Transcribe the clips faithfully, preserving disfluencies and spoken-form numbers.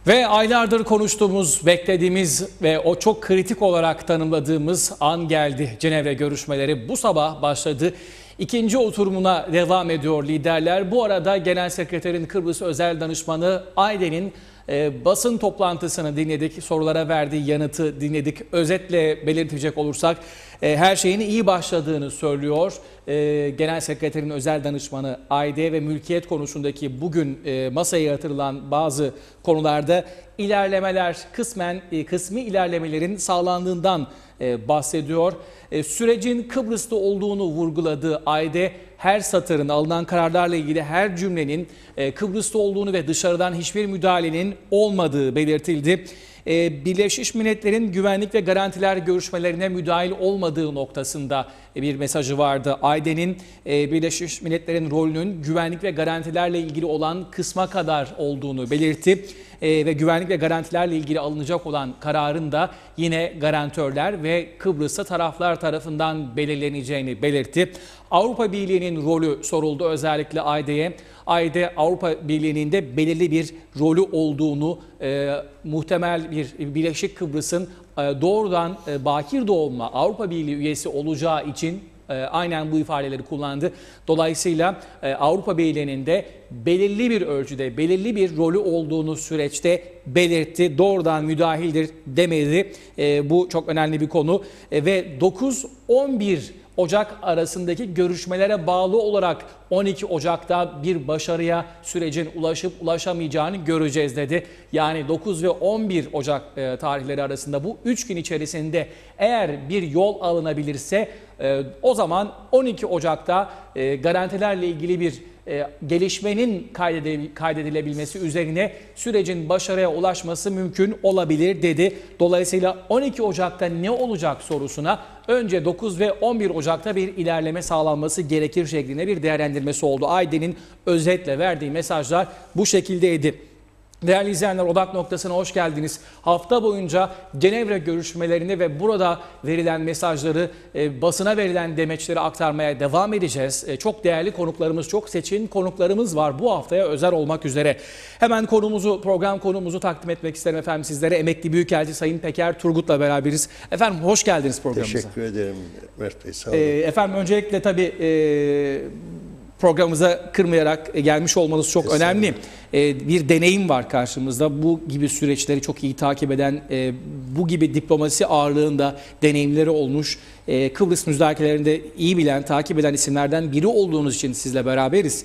Ve aylardır konuştuğumuz, beklediğimiz ve o çok kritik olarak tanımladığımız an geldi. Cenevre görüşmeleri bu sabah başladı. İkinci oturumuna devam ediyor liderler. Bu arada Genel Sekreterin Kıbrıs Özel Danışmanı Ayden'in e, basın toplantısını dinledik. Sorulara verdiği yanıtı dinledik. Özetle belirtecek olursak e, her şeyin iyi başladığını söylüyor. E, Genel Sekreterin Özel Danışmanı Ayde ve mülkiyet konusundaki bugün e, masaya yatırılan bazı konularda ilerlemeler, kısmen e, kısmi ilerlemelerin sağlandığından e, bahsediyor. E, sürecin Kıbrıs'ta olduğunu vurguladığı Ayde, her satırın, alınan kararlarla ilgili her cümlenin e, Kıbrıs'ta olduğunu ve dışarıdan hiçbir müdahalenin olmadığı belirtildi. E, Birleşmiş Milletler'in güvenlik ve garantiler görüşmelerine müdahil olmadığı noktasında bir mesajı vardı. Ayden'in e, Birleşmiş Milletler'in rolünün güvenlik ve garantilerle ilgili olan kısma kadar olduğunu belirtti. E, ve güvenlik ve garantilerle ilgili alınacak olan kararın da yine garantörler ve Kıbrıs'ta taraflar tarafından belirleneceğini belirtti. Avrupa Birliği'nin rolü soruldu özellikle Ayde'ye. Ayde Avrupa Birliği'nin de belirli bir rolü olduğunu, e, muhtemel bir Birleşik Kıbrıs'ın e, doğrudan e, bakir doğumla Avrupa Birliği üyesi olacağı için e, aynen bu ifadeleri kullandı. Dolayısıyla e, Avrupa Birliği'nin de belirli bir ölçüde, belirli bir rolü olduğunu süreçte belirtti. Doğrudan müdahildir demedi. E, bu çok önemli bir konu. E, ve dokuz on bir Ocak arasındaki görüşmelere bağlı olarak on iki Ocak'ta bir başarıya sürecin ulaşıp ulaşamayacağını göreceğiz dedi. Yani dokuz ve on bir Ocak e, tarihleri arasında bu üç gün içerisinde eğer bir yol alınabilirse e, o zaman on iki Ocak'ta e, garantilerle ilgili bir e, gelişmenin kaydedilebilmesi üzerine sürecin başarıya ulaşması mümkün olabilir dedi. Dolayısıyla on iki Ocak'ta ne olacak sorusuna önce dokuz ve on bir Ocak'ta bir ilerleme sağlanması gerekir şeklinde bir değerlendirmesi oldu. Ayden'in özetle verdiği mesajlar bu şekildeydi. Değerli izleyenler, odak noktasına hoş geldiniz. Hafta boyunca Cenevre görüşmelerini ve burada verilen mesajları, e, basına verilen demeçleri aktarmaya devam edeceğiz. E, çok değerli konuklarımız, çok seçkin konuklarımız var bu haftaya özel olmak üzere. Hemen konumuzu, program konumuzu takdim etmek isterim efendim sizlere. Emekli Büyükelçi Sayın Peker Turgut'la beraberiz. Efendim hoş geldiniz programımıza. Teşekkür ederim Mert Bey, sağ olun. E, efendim öncelikle tabii E, programımıza kırmayarak gelmiş olmanız çok önemli. Bir deneyim var karşımızda. Bu gibi süreçleri çok iyi takip eden, bu gibi diplomasi ağırlığında deneyimleri olmuş, Kıbrıs müzakerelerinde iyi bilen, takip eden isimlerden biri olduğunuz için sizle beraberiz.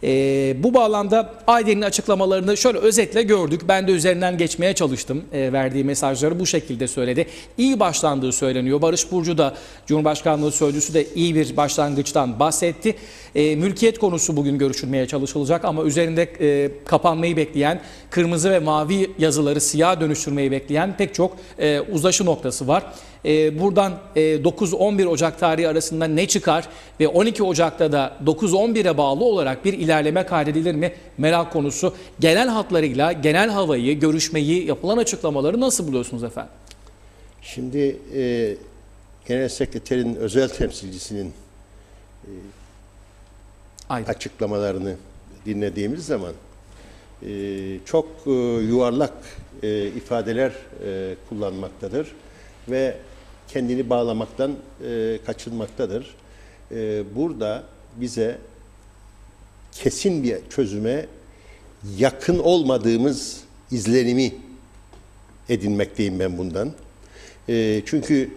Bu bağlamda Ayden'in açıklamalarını şöyle özetle gördük. Ben de üzerinden geçmeye çalıştım. Verdiği mesajları bu şekilde söyledi. İyi başlandığı söyleniyor. Barış Burcu da, Cumhurbaşkanlığı Sözcüsü de iyi bir başlangıçtan bahsetti. Mülkiyet konusu bugün görüşülmeye çalışılacak ama üzerinde kapanmayı bekleyen, kırmızı ve mavi yazıları siyah dönüştürmeyi bekleyen pek çok e, uzlaşı noktası var. E, buradan e, dokuz on bir Ocak tarihi arasında ne çıkar ve on iki Ocak'ta da dokuz on bire bağlı olarak bir ilerleme kaydedilir mi merak konusu. Genel hatlarıyla genel havayı, görüşmeyi, yapılan açıklamaları nasıl buluyorsunuz efendim? Şimdi e, Genel Sekreterin özel temsilcisinin e, açıklamalarını dinlediğimiz zaman e, çok e, yuvarlak e, ifadeler e, kullanmaktadır ve kendini bağlamaktan e, kaçınmaktadır. E, burada bize kesin bir çözüme yakın olmadığımız izlenimi edinmekteyim ben bundan. E, çünkü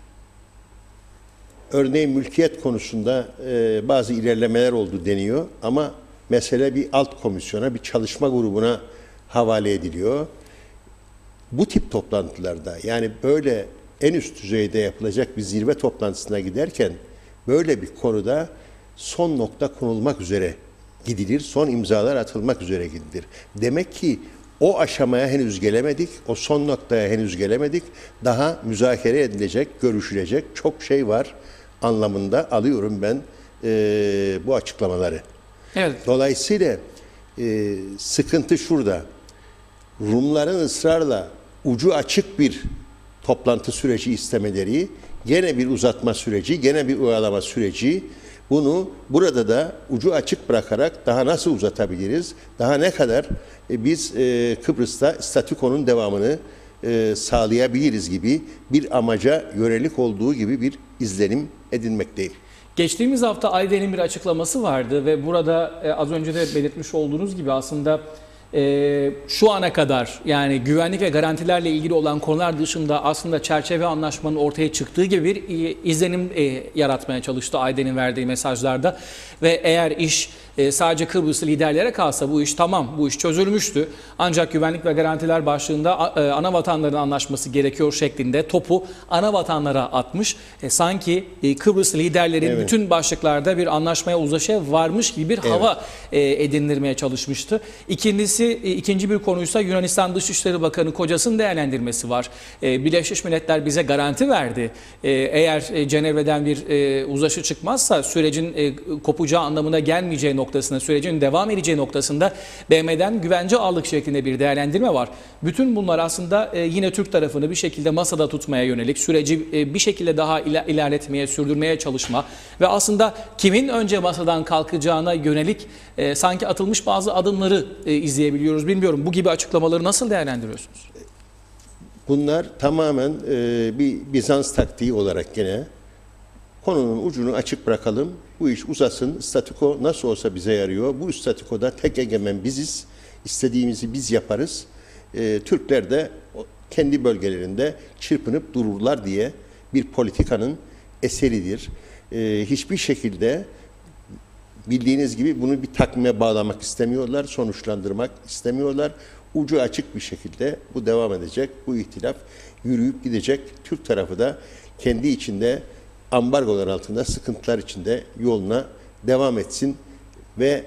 örneğin mülkiyet konusunda e, bazı ilerlemeler oldu deniyor ama mesele bir alt komisyona, bir çalışma grubuna havale ediliyor. Bu tip toplantılarda, yani böyle en üst düzeyde yapılacak bir zirve toplantısına giderken böyle bir konuda son nokta konulmak üzere gidilir, son imzalar atılmak üzere gidilir. Demek ki o aşamaya henüz gelemedik, o son noktaya henüz gelemedik. Daha müzakere edilecek, görüşülecek çok şey var anlamında alıyorum ben e, bu açıklamaları. Evet. Dolayısıyla e, sıkıntı şurada. Rumların ısrarla ucu açık bir toplantı süreci istemeleri, gene bir uzatma süreci, gene bir oyalama süreci, Bunu burada da ucu açık bırakarak daha nasıl uzatabiliriz? Daha ne kadar e, biz e, Kıbrıs'ta statükonun devamını e, sağlayabiliriz gibi bir amaca yönelik olduğu gibi bir izlenim edinmekteyim. Geçtiğimiz hafta Ayden'in bir açıklaması vardı ve burada e, az önce de belirtmiş olduğunuz gibi aslında e, şu ana kadar yani güvenlik ve garantilerle ilgili olan konular dışında aslında çerçeve anlaşmanın ortaya çıktığı gibi bir e, izlenim e, yaratmaya çalıştı Ayden'in verdiği mesajlarda ve eğer iş e, sadece Kıbrıslı liderlere kalsa bu iş tamam, bu iş çözülmüştü. Ancak güvenlik ve garantiler başlığında e, ana vatanların anlaşması gerekiyor şeklinde topu ana vatanlara atmış. E, sanki e, Kıbrıslı liderlerin Evet. bütün başlıklarda bir anlaşmaya uzlaşa varmış gibi bir hava e, edindirmeye çalışmıştı. İkincisi, e, ikinci bir konuysa Yunanistan Dışişleri Bakanı Kocas'ın değerlendirmesi var. E, Birleşmiş Milletler bize garanti verdi. E, eğer e, Cenevre'den bir e, uzlaşı çıkmazsa sürecin e, kopacağı anlamına gelmeyeceği noktasında, sürecin devam edeceği noktasında B M'den güvence aldık şeklinde bir değerlendirme var. Bütün bunlar aslında e, yine Türk tarafını bir şekilde masada tutmaya yönelik, süreci e, bir şekilde daha iler- ilerletmeye, sürdürmeye çalışma ve aslında kimin önce masadan kalkacağına yönelik e, sanki atılmış bazı adımları e, izleyebiliyoruz. Bilmiyorum, bu gibi açıklamaları nasıl değerlendiriyorsunuz? Bunlar tamamen e, bir Bizans taktiği olarak gene konunun ucunu açık bırakalım. Bu iş uzasın. Statüko nasıl olsa bize yarıyor. Bu statükoda tek egemen biziz. İstediğimizi biz yaparız. E, Türkler de kendi bölgelerinde çırpınıp dururlar diye bir politikanın eseridir. E, hiçbir şekilde bildiğiniz gibi bunu bir takvime bağlamak istemiyorlar, sonuçlandırmak istemiyorlar. Ucu açık bir şekilde bu devam edecek, bu ihtilaf yürüyüp gidecek. Türk tarafı da kendi içinde ambargolar altında, sıkıntılar içinde yoluna devam etsin ve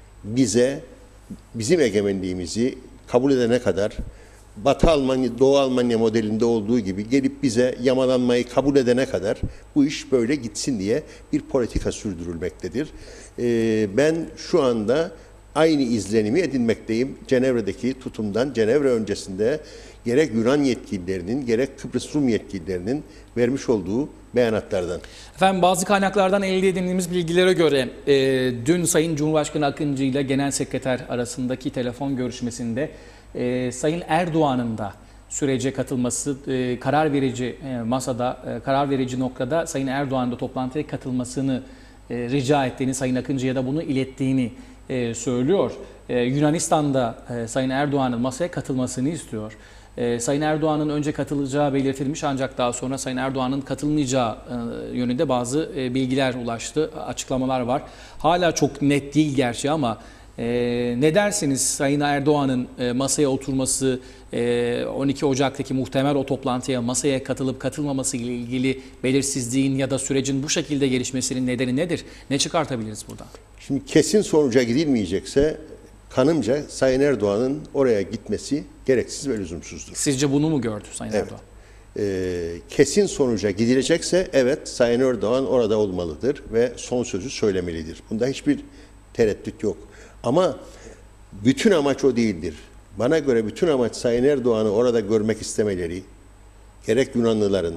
bize, bizim egemenliğimizi kabul edene kadar Batı Almanya, Doğu Almanya modelinde olduğu gibi gelip bize yamalanmayı kabul edene kadar bu iş böyle gitsin diye bir politika sürdürülmektedir. Ee, ben şu anda aynı izlenimi edinmekteyim. Cenevre'deki tutumdan, Cenevre öncesinde gerek Yunan yetkililerinin gerek Kıbrıs Rum yetkililerinin vermiş olduğu beyanatlardan. Efendim, bazı kaynaklardan elde edindiğimiz bilgilere göre e, dün Sayın Cumhurbaşkanı Akıncı ile Genel Sekreter arasındaki telefon görüşmesinde e, Sayın Erdoğan'ın da sürece katılması, e, karar verici e, masada, e, karar verici noktada Sayın Erdoğan'ın da toplantıya katılmasını e, rica ettiğini, Sayın Akıncı'ya da bunu ilettiğini e, söylüyor. E, Yunanistan'da e, Sayın Erdoğan'ın masaya katılmasını istiyor. Ee, Sayın Erdoğan'ın önce katılacağı belirtilmiş ancak daha sonra Sayın Erdoğan'ın katılmayacağı e, yönünde bazı e, bilgiler ulaştı, açıklamalar var. Hala çok net değil gerçi ama e, ne dersiniz Sayın Erdoğan'ın e, masaya oturması, e, on iki Ocak'taki muhtemel o toplantıya masaya katılıp katılmaması ile ilgili belirsizliğin ya da sürecin bu şekilde gelişmesinin nedeni nedir? Ne çıkartabiliriz buradan? Şimdi kesin sonuca gidilmeyecekse kanımca Sayın Erdoğan'ın oraya gitmesi gereksiz ve lüzumsuzdur. Sizce bunu mu gördü Sayın Evet. Erdoğan? Ee, kesin sonuca gidilecekse evet Sayın Erdoğan orada olmalıdır ve son sözü söylemelidir. Bunda hiçbir tereddüt yok. Ama bütün amaç o değildir. Bana göre bütün amaç Sayın Erdoğan'ı orada görmek istemeleri, gerek Yunanlıların,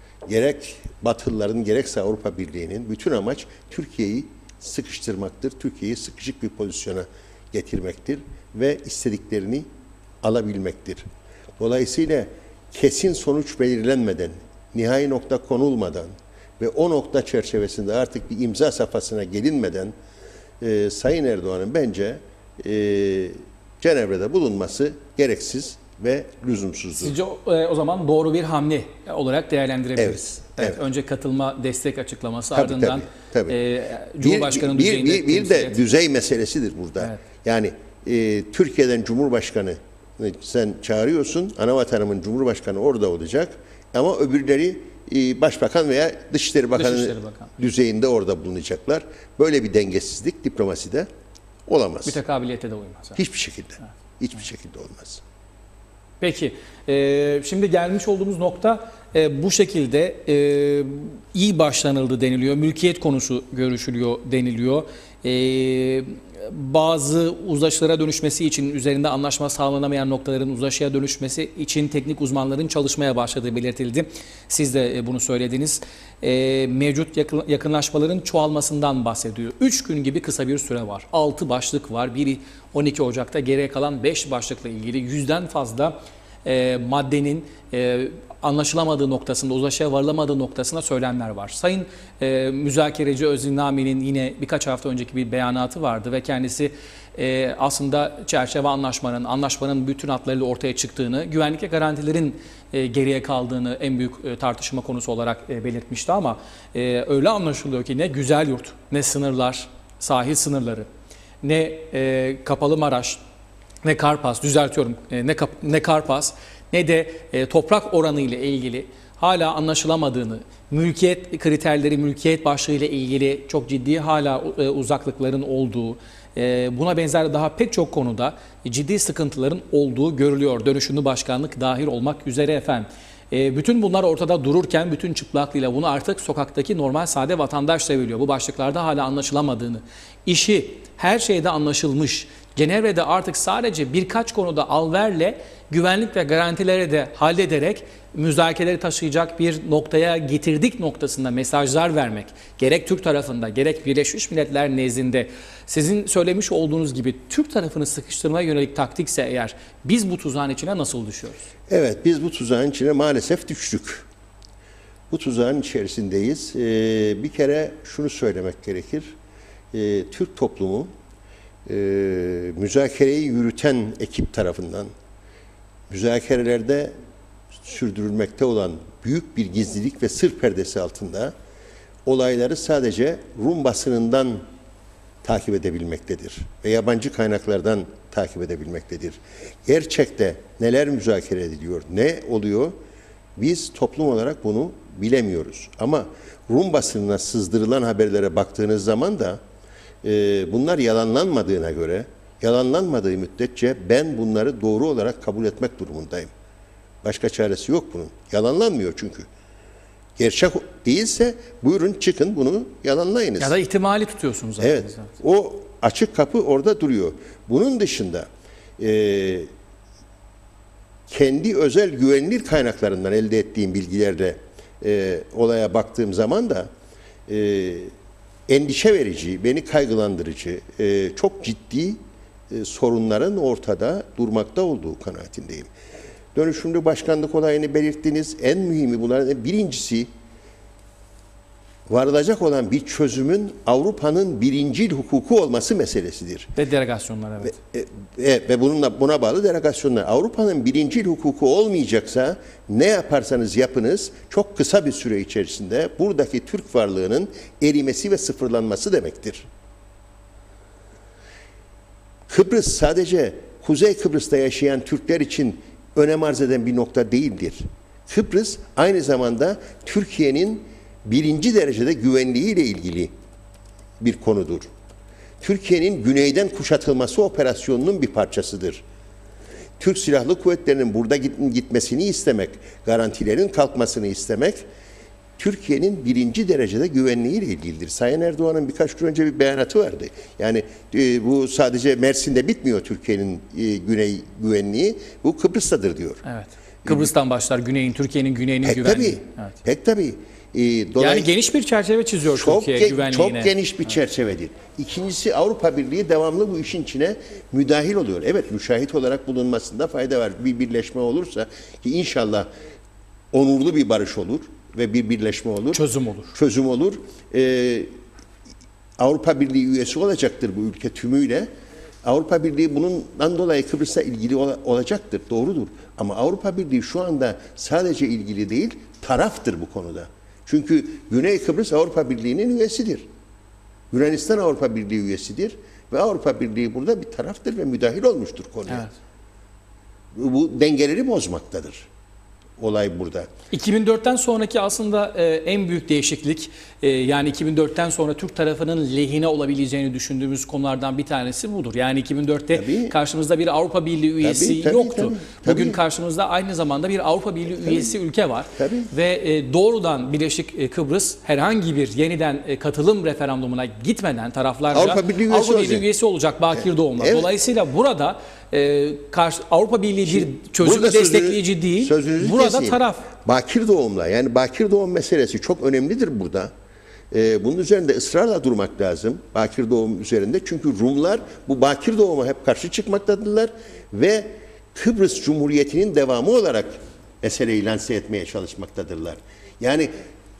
gerek Batılıların, gerekse Avrupa Birliği'nin bütün amaç Türkiye'yi sıkıştırmaktır. Türkiye'yi sıkışık bir pozisyona getirmektir ve istediklerini alabilmektir. Dolayısıyla kesin sonuç belirlenmeden, nihai nokta konulmadan ve o nokta çerçevesinde artık bir imza safhasına gelinmeden e, Sayın Erdoğan'ın bence e, Cenevre'de bulunması gereksiz ve lüzumsuzdur. Sizce o, e, o zaman doğru bir hamle olarak değerlendirebiliriz. Evet, Evet, evet. Önce katılma destek açıklaması, Tabii, ardından tabii, tabii. E, Bir, Cumhurbaşkanı bir, düzeyinde bir, bir de temsiliyet. düzey meselesidir burada. Evet. Yani e, Türkiye'den Cumhurbaşkanı sen çağırıyorsun, anavatanımın Cumhurbaşkanı orada olacak ama öbürleri e, Başbakan veya Dışişleri Bakanı Dışişleri Bakanı. düzeyinde orada bulunacaklar. Böyle bir dengesizlik diplomaside olamaz. Mütekabiliyete de uymaz. Hiçbir şekilde. Hiçbir şekilde olmaz. Peki, e, şimdi gelmiş olduğumuz nokta e, bu şekilde e, iyi başlanıldı deniliyor. Mülkiyet konusu görüşülüyor deniliyor. E, bazı uzlaşılara dönüşmesi için, üzerinde anlaşma sağlanamayan noktaların uzlaşıya dönüşmesi için teknik uzmanların çalışmaya başladığı belirtildi. Siz de bunu söylediniz. E, mevcut yakın, yakınlaşmaların çoğalmasından bahsediyor. üç gün gibi kısa bir süre var. altı başlık var. Biri on iki Ocak'ta, geriye kalan beş başlıkla ilgili yüzden fazla e, maddenin e, anlaşılamadığı noktasında, uzlaşıya varılamadığı noktasında söylemler var. Sayın e, müzakereci Özdinami'nin yine birkaç hafta önceki bir beyanatı vardı ve kendisi e, aslında çerçeve anlaşmanın, anlaşmanın bütün hatlarıyla ortaya çıktığını, güvenlik ve garantilerin e, geriye kaldığını en büyük e, tartışma konusu olarak e, belirtmişti ama e, öyle anlaşılıyor ki ne Güzelyurt, ne sınırlar, sahil sınırları, ne e, Kapalı Maraş, ne Karpas, düzeltiyorum, e, ne, Kap, ne Karpas, ne de e, toprak oranı ile ilgili hala anlaşılamadığını, mülkiyet kriterleri, mülkiyet başlığı ile ilgili çok ciddi hala e, uzaklıkların olduğu, e, buna benzer daha pek çok konuda ciddi sıkıntıların olduğu görülüyor. Dönüşümlü başkanlık dahil olmak üzere efendim. E, bütün bunlar ortada dururken bütün çıplaklığıyla bunu artık sokaktaki normal sade vatandaş da biliyor. Bu başlıklarda hala anlaşılamadığını, işi her şeyde anlaşılmış, Cenevre'de artık sadece birkaç konuda alverle güvenlik ve garantileri de hallederek müzakereleri taşıyacak bir noktaya getirdik noktasında mesajlar vermek, gerek Türk tarafında gerek Birleşmiş Milletler nezdinde sizin söylemiş olduğunuz gibi Türk tarafını sıkıştırmaya yönelik taktikse eğer biz bu tuzağın içine nasıl düşüyoruz? Evet, biz bu tuzağın içine maalesef düştük. Bu tuzağın içerisindeyiz. Ee, bir kere şunu söylemek gerekir. Ee, Türk toplumu e, müzakereyi yürüten ekip tarafından müzakerelerde sürdürülmekte olan büyük bir gizlilik ve sır perdesi altında olayları sadece Rum basınından takip edebilmektedir ve yabancı kaynaklardan takip edebilmektedir. Gerçekte neler müzakere ediliyor, ne oluyor? Biz toplum olarak bunu bilemiyoruz. Ama Rum basınına sızdırılan haberlere baktığınız zaman da e, bunlar yalanlanmadığına göre, yalanlanmadığı müddetçe ben bunları doğru olarak kabul etmek durumundayım. Başka çaresi yok bunun. Yalanlanmıyor çünkü. Gerçek değilse buyurun çıkın bunu yalanlayınız. Ya da ihtimali tutuyorsunuz zaten. Evet. O açık kapı orada duruyor. Bunun dışında e, kendi özel güvenilir kaynaklarından elde ettiğim bilgilerle e, olaya baktığım zaman da e, endişe verici, beni kaygılandırıcı, e, çok ciddi e, sorunların ortada durmakta olduğu kanaatindeyim. Dönüşümlü başkanlık olayını belirttiniz. En mühimi bunların birincisi varılacak olan bir çözümün Avrupa'nın birincil hukuku olması meselesidir. Ve delegasyonlar evet. Ve, e, ve bununla buna bağlı delegasyonlar. Avrupa'nın birincil hukuku olmayacaksa ne yaparsanız yapınız çok kısa bir süre içerisinde buradaki Türk varlığının erimesi ve sıfırlanması demektir. Kıbrıs sadece Kuzey Kıbrıs'ta yaşayan Türkler için önem arz eden bir nokta değildir. Kıbrıs aynı zamanda Türkiye'nin birinci derecede güvenliği ile ilgili bir konudur. Türkiye'nin güneyden kuşatılması operasyonunun bir parçasıdır. Türk Silahlı Kuvvetleri'nin burada gitmesini istemek, garantilerin kalkmasını istemek, Türkiye'nin birinci derecede güvenliği ile ilgilidir. Sayın Erdoğan'ın birkaç gün önce bir beyanatı vardı. Yani e, bu sadece Mersin'de bitmiyor Türkiye'nin e, güney güvenliği, bu Kıbrıs'tadır diyor. Evet. Kıbrıs'tan başlar güneyin, Türkiye'nin güneyinin pek güvenliği. Tabii, evet. Pek tabii. E, yani geniş bir çerçeve çiziyor çok Türkiye ge güvenliğine. Çok geniş bir evet. çerçevedir. İkincisi Avrupa Birliği devamlı bu işin içine müdahil oluyor. Evet, müşahit olarak bulunmasında fayda var. Bir birleşme olursa ki inşallah onurlu bir barış olur ve bir birleşme olur. Çözüm olur. Çözüm olur. Ee, Avrupa Birliği üyesi olacaktır bu ülke tümüyle. Avrupa Birliği bundan dolayı Kıbrıs'a ilgili ol olacaktır. Doğrudur. Ama Avrupa Birliği şu anda sadece ilgili değil, taraftır bu konuda. Çünkü Güney Kıbrıs Avrupa Birliği'nin üyesidir. Yunanistan Avrupa Birliği üyesidir. Ve Avrupa Birliği burada bir taraftır ve müdahil olmuştur konuya. Evet. Bu dengeleri bozmaktadır. olay burada. iki bin dörtten sonraki aslında e, en büyük değişiklik e, yani iki bin dörtten sonra Türk tarafının lehine olabileceğini düşündüğümüz konulardan bir tanesi budur. Yani iki bin dörtte Tabii. karşımızda bir Avrupa Birliği üyesi Tabii, tabii, yoktu. tabii, tabii. Bugün karşımızda aynı zamanda bir Avrupa Birliği Tabii. üyesi ülke var. Tabii. Ve e, doğrudan Birleşik Kıbrıs herhangi bir yeniden e, katılım referandumuna gitmeden taraflarca Avrupa Birliği üyesi Avrupa Birliği olacak. üyesi olacak Bakir Doğum'la. Evet. Dolayısıyla burada e, karşı, Avrupa Birliği bir çözümü Burada sözünü- destekleyici değil. sözünüzü Burada keseyim. taraf. Bakir Doğum'la, yani Bakir Doğum meselesi çok önemlidir burada. Ee, bunun üzerinde ısrarla durmak lazım. Bakir Doğum üzerinde. Çünkü Rumlar bu Bakir Doğum'a hep karşı çıkmaktadırlar ve Kıbrıs Cumhuriyeti'nin devamı olarak meseleyi lanse etmeye çalışmaktadırlar. Yani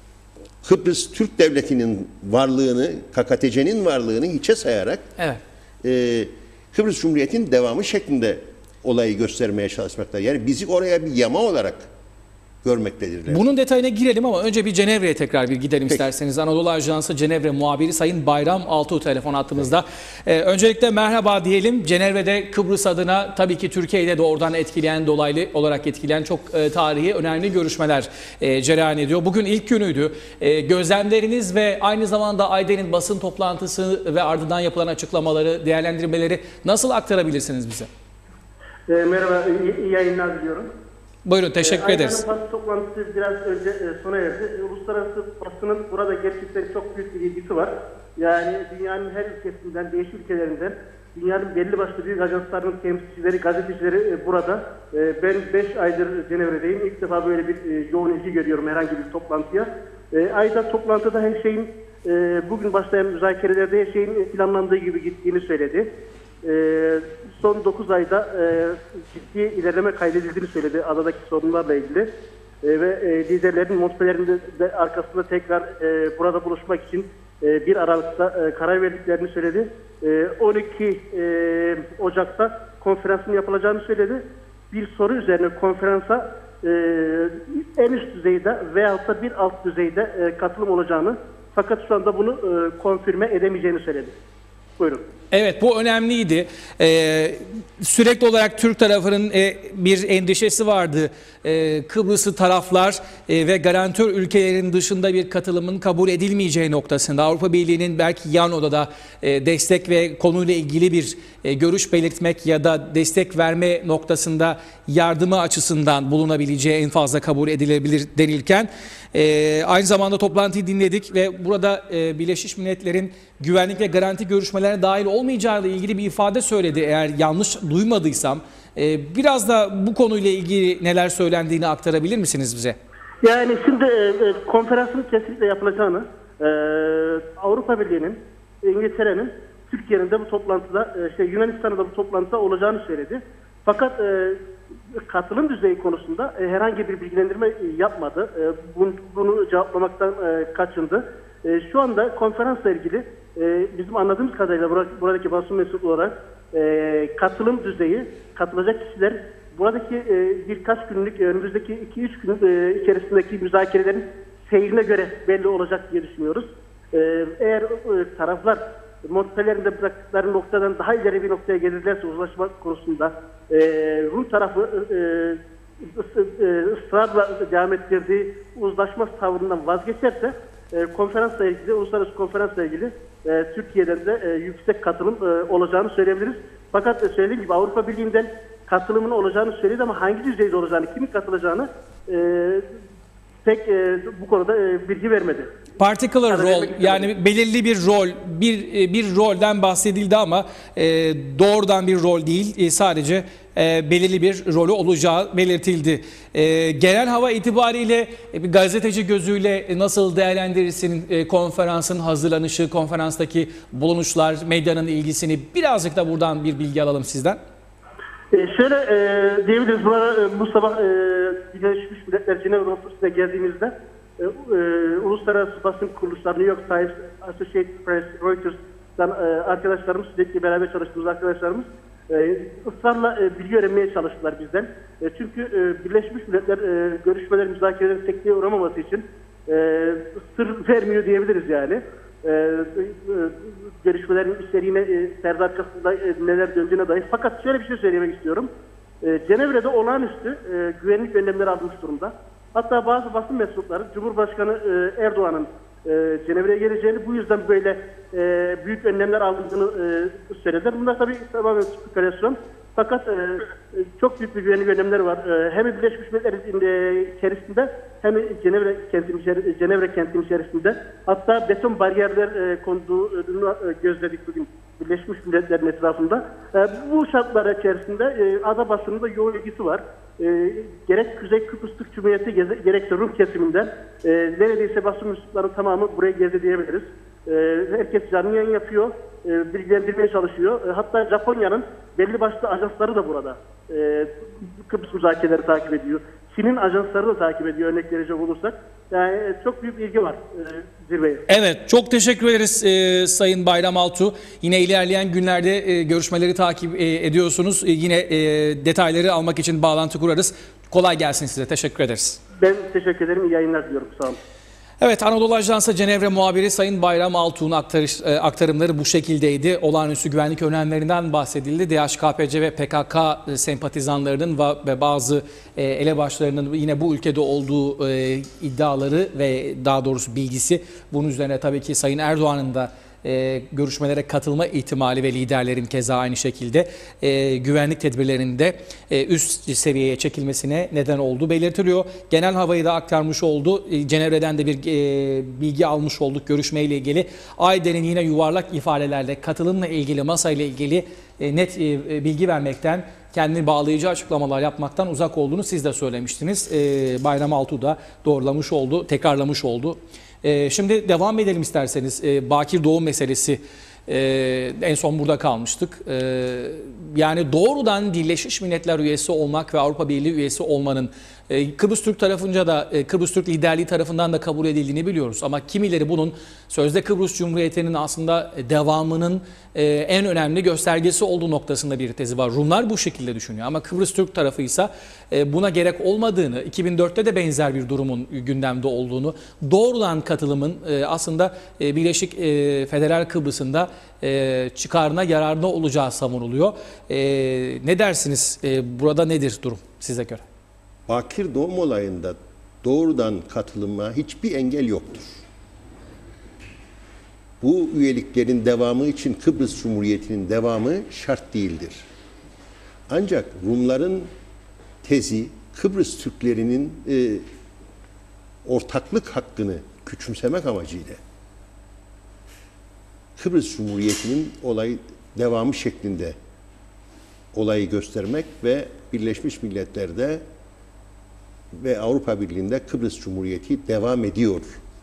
Kıbrıs Türk Devleti'nin varlığını, K K T C'nin varlığını hiçe sayarak Evet. e, Kıbrıs Cumhuriyeti'nin devamı şeklinde olayı göstermeye çalışmaktadır. Yani bizi oraya bir yama olarak görmektedirler. Bunun detayına girelim ama önce bir Cenevre'ye tekrar bir gidelim Peki. isterseniz. Anadolu Ajansı Cenevre muhabiri Sayın Bayram Altuğ telefon hattımızda. Ee, öncelikle merhaba diyelim. Cenevre'de Kıbrıs adına tabii ki Türkiye'yi de doğrudan etkileyen, dolaylı olarak etkileyen çok e, tarihi önemli görüşmeler e, cereyan ediyor. Bugün ilk günüydü. E, gözlemleriniz ve aynı zamanda Ayden'in basın toplantısı ve ardından yapılan açıklamaları, değerlendirmeleri nasıl aktarabilirsiniz bize? E, merhaba, iyi, iyi yayınlar diliyorum. Buyurun, teşekkür e, ederiz. Aydan'ın basın toplantısı biraz önce e, sona erdi. E, uluslararası basının burada gerçekten çok büyük bir ilgisi var. Yani dünyanın her ülkesinden, değişik ülkelerinden, dünyanın belli başlı büyük ajanslarının temsilcileri, gazetecileri e, burada. E, ben beş aydır Cenevre'deyim. İlk defa böyle bir e, yoğun ilgi görüyorum herhangi bir toplantıya. E, Aydan toplantıda her şeyin, e, bugün başlayan müzakerelerde her şeyin planlandığı gibi gittiğini söyledi. Ee, son dokuz ayda e, ciddi ilerleme kaydedildiğini söyledi adadaki sorunlarla ilgili. E, ve e, liderlerin Montpellier'in de arkasında tekrar e, burada buluşmak için e, bir Aralık'ta e, karar verdiklerini söyledi. E, on iki e, Ocak'ta konferansın yapılacağını söyledi. Bir soru üzerine konferansa e, en üst düzeyde veyahut da bir alt düzeyde e, katılım olacağını, fakat şu anda bunu e, konfirme edemeyeceğini söyledi. Buyurun. Evet, bu önemliydi. Ee, sürekli olarak Türk tarafının e, bir endişesi vardı. E, Kıbrıslı taraflar e, ve garantör ülkelerin dışında bir katılımın kabul edilmeyeceği noktasında Avrupa Birliği'nin belki yan odada e, destek ve konuyla ilgili bir e, görüş belirtmek ya da destek verme noktasında yardımı açısından bulunabileceği en fazla kabul edilebilir denilken e, aynı zamanda toplantıyı dinledik ve burada e, Birleşmiş Milletler'in güvenlik ve garanti görüşmelerine dahil olmayacağı ile ilgili bir ifade söyledi eğer yanlış duymadıysam. Ee, biraz da bu konuyla ilgili neler söylendiğini aktarabilir misiniz bize? Yani şimdi e, konferansın kesinlikle yapılacağını, e, Avrupa Birliği'nin, İngiltere'nin, Türkiye'nin de bu toplantıda, e, şey Yunanistan'ın da bu toplantıda olacağını söyledi. Fakat e, katılım düzeyi konusunda e, herhangi bir bilgilendirme yapmadı. E, bunu, bunu cevaplamaktan e, kaçındı. E, şu anda konferansla ilgili e, bizim anladığımız kadarıyla buradaki basın mensubu olarak e, katılım düzeyi, katılacak kişiler buradaki e, birkaç günlük, önümüzdeki iki üç gün e, içerisindeki müzakerelerin seyrine göre belli olacak diye düşünüyoruz. E, eğer e, taraflar Montpellier'in de bıraktıkları noktadan daha ileri bir noktaya gelirlerse uzlaşma konusunda e, Rum tarafı e, e, ısrarla devam ettirdiği uzlaşma tavrından vazgeçerse e, konferansla ilgili, uluslararası konferansla ilgili e, Türkiye'den de e, yüksek katılım e, olacağını söyleyebiliriz. Fakat e, söylediğim gibi Avrupa Birliği'nden katılımın olacağını söyledi ama hangi düzeyde olacağını, kimin katılacağını e, pek e, bu konuda e, bilgi vermedi. Particular rol, yani belirli bir rol, bir bir rolden bahsedildi ama e, doğrudan bir rol değil, e, sadece e, belirli bir rolü olacağı belirtildi. E, genel hava itibariyle e, bir gazeteci gözüyle nasıl değerlendirirsin e, konferansın hazırlanışı, konferanstaki bulunuşlar, medyanın ilgisini, birazcık da buradan bir bilgi alalım sizden. E, şöyle e, diyebiliriz, burada, e, bu sabah e, Birleşmiş Milletler Cenevre Ofisi'ne geldiğimizde e, e, uluslararası basın kuruluşları, New York Times, Associated Press, Reuters'tan e, arkadaşlarımız, sürekli beraber çalıştığımız arkadaşlarımız e, ısrarla e, bilgi öğrenmeye çalıştılar bizden. E, çünkü e, Birleşmiş Milletler e, görüşmeler, müzakerelerin sekteye uğramaması için e, sır vermiyor diyebiliriz yani. E, e, görüşmelerin içeriğine, e, perde arkasında e, neler döndüğüne dair. Fakat şöyle bir şey söylemek istiyorum. E, Cenevre'de olağanüstü e, güvenlik önlemleri alınmış durumda. Hatta bazı basın mensupları Cumhurbaşkanı e, Erdoğan'ın e, Cenevre'ye geleceğini, bu yüzden böyle e, büyük önlemler alındığını e, söylediler. Bunlar tabii tamamen spekülasyon. Fakat e, çok büyük bir güvenlik önlemleri var. E, hem Birleşmiş Milletler'in e, içerisinde hem Cenevre kentinin içerisinde, Cenevre kentinin içerisinde, hatta beton bariyerler e, konduğunu e, gözledik bugün Birleşmiş Milletler'in etrafında. E, bu şartlar içerisinde e, ada basınında yoğun ilgisi var. E, gerek Kuzey Kıbrıs Türk Cumhuriyeti geze, gerekse Rum kesiminden e, neredeyse basın mensuplarının tamamı buraya gezi diyebiliriz. E, herkes canlı yayın yapıyor, e, bilgilendirmeye çalışıyor. E, hatta Japonya'nın belli başlı ajansları da burada. E, Kıbrıs müzakereleri takip ediyor. Çin'in ajansları da takip ediyor, örnek verecek olursak. Yani e, çok büyük ilgi var e, zirveye. Evet, çok teşekkür ederiz e, Sayın Bayram Altuğ. Yine ilerleyen günlerde e, görüşmeleri takip e, ediyorsunuz. E, yine e, detayları almak için bağlantı kurarız. Kolay gelsin size. Teşekkür ederiz. Ben teşekkür ederim. İyi yayınlar diliyorum. Sağ olun. Evet, Anadolu Ajansı Cenevre muhabiri Sayın Bayram Altuğ'un aktarış, e, aktarımları bu şekildeydi. Olağanüstü güvenlik önlemlerinden bahsedildi. D H K P C ve P K K sempatizanlarının ve bazı e, elebaşlarının yine bu ülkede olduğu e, iddiaları ve daha doğrusu bilgisi. Bunun üzerine tabii ki Sayın Erdoğan'ın da E, görüşmelere katılma ihtimali ve liderlerin keza aynı şekilde e, güvenlik tedbirlerinde e, üst seviyeye çekilmesine neden olduğu belirtiliyor. Genel havayı da aktarmış oldu. E, Cenevre'den de bir e, bilgi almış olduk görüşmeyle ilgili. Ayden'in yine yuvarlak ifadelerle katılımla ilgili, masayla ilgili e, net e, bilgi vermekten, kendini bağlayıcı açıklamalar yapmaktan uzak olduğunu siz de söylemiştiniz. E, Bayram Altuğ da doğrulamış oldu, tekrarlamış oldu. Ee, şimdi devam edelim isterseniz. Ee, Bakir Doğum meselesi, ee, en son burada kalmıştık. Ee, yani doğrudan Birleşmiş Milletler üyesi olmak ve Avrupa Birliği üyesi olmanın e, Kıbrıs Türk tarafınca da e, Kıbrıs Türk liderliği tarafından da kabul edildiğini biliyoruz. Ama kimileri bunun sözde Kıbrıs Cumhuriyeti'nin aslında devamının e, en önemli göstergesi olduğu noktasında bir tezi var. Rumlar bu şekilde düşünüyor ama Kıbrıs Türk tarafı ise e, buna gerek olmadığını, iki bin dörtte de benzer bir durumun gündemde olduğunu, doğrudan katılımın e, aslında e, Birleşik e, Federal Kıbrıs'ında e, çıkarına, yararına olacağı savunuluyor. E, ne dersiniz? E, burada nedir durum size göre? Bakir Doğum olayında doğrudan katılıma hiçbir engel yoktur. Bu üyeliklerin devamı için Kıbrıs Cumhuriyeti'nin devamı şart değildir. Ancak Rumların tezi Kıbrıs Türklerinin e, ortaklık hakkını küçümsemek amacıyla Kıbrıs Cumhuriyeti'nin olayı devamı şeklinde olayı göstermek ve Birleşmiş Milletler'de ve Avrupa Birliği'nde Kıbrıs Cumhuriyeti devam ediyor